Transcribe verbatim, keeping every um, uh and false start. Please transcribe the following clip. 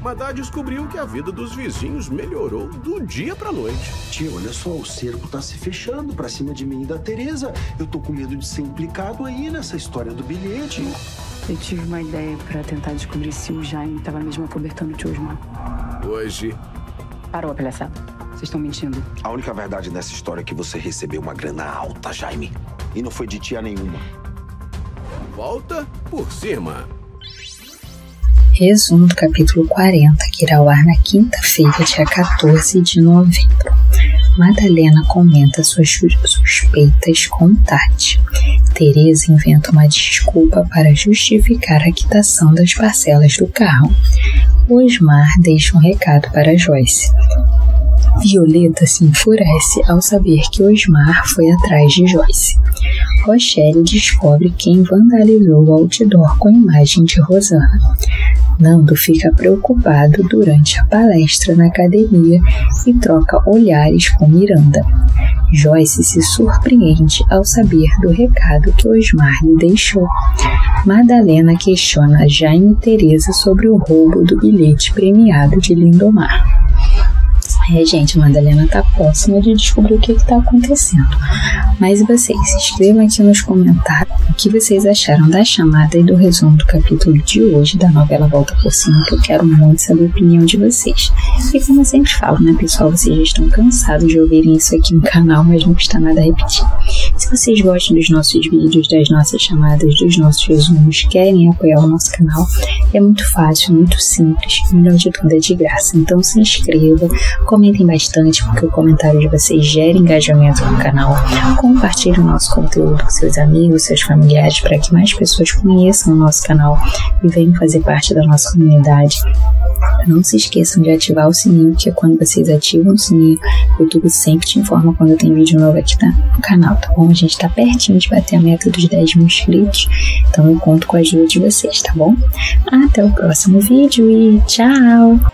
Madá descobriu que a vida dos vizinhos melhorou do dia pra noite. Tio, olha só, o cerco tá se fechando pra cima de mim e da Teresa. Eu tô com medo de ser implicado aí nessa história do bilhete. Eu tive uma ideia pra tentar descobrir se o Jaime tava mesmo acobertando o tio Osmar. Hoje... Parou a palhaçada. Vocês estão mentindo. A única verdade nessa história é que você recebeu uma grana alta, Jaime. E não foi de tia nenhuma. Volta por cima. Resumo do capítulo quarenta, que irá ao ar na quinta-feira, dia quatorze de novembro. Madalena comenta suas suspeitas com Tati. Teresa inventa uma desculpa para justificar a quitação das parcelas do carro. Osmar deixa um recado para Joyce. Violeta se enfurece ao saber que Osmar foi atrás de Joyce. Rochelle descobre quem vandalizou o outdoor com a imagem de Rosana. Nando fica preocupado durante a palestra na academia e troca olhares com Miranda. Joyce se surpreende ao saber do recado que Osmar lhe deixou. Madalena questiona Jaime e Teresa sobre o roubo do bilhete premiado de Lindomar. É, gente, a Madalena tá próxima de descobrir o que que tá acontecendo. Mas e vocês? Escrevam aqui nos comentários o que vocês acharam da chamada e do resumo do capítulo de hoje da novela Volta por Cima, que eu quero muito saber a opinião de vocês. E como eu sempre falo, né, pessoal, vocês já estão cansados de ouvirem isso aqui no canal, mas não custa nada repetir. Se vocês gostam dos nossos vídeos, das nossas chamadas, dos nossos resumos, querem apoiar o nosso canal, é muito fácil, muito simples, e melhor de tudo é de graça. Então se inscreva, comentem bastante, porque o comentário de vocês gera engajamento no canal. Compartilhe o nosso conteúdo com seus amigos, seus familiares, para que mais pessoas conheçam o nosso canal e venham fazer parte da nossa comunidade. Não se esqueçam de ativar o sininho, porque quando vocês ativam o sininho, o YouTube sempre te informa quando tem vídeo novo aqui no canal, tá bom? A gente tá pertinho de bater a meta dos dez mil inscritos, então eu conto com a ajuda de vocês, tá bom? Até o próximo vídeo e tchau!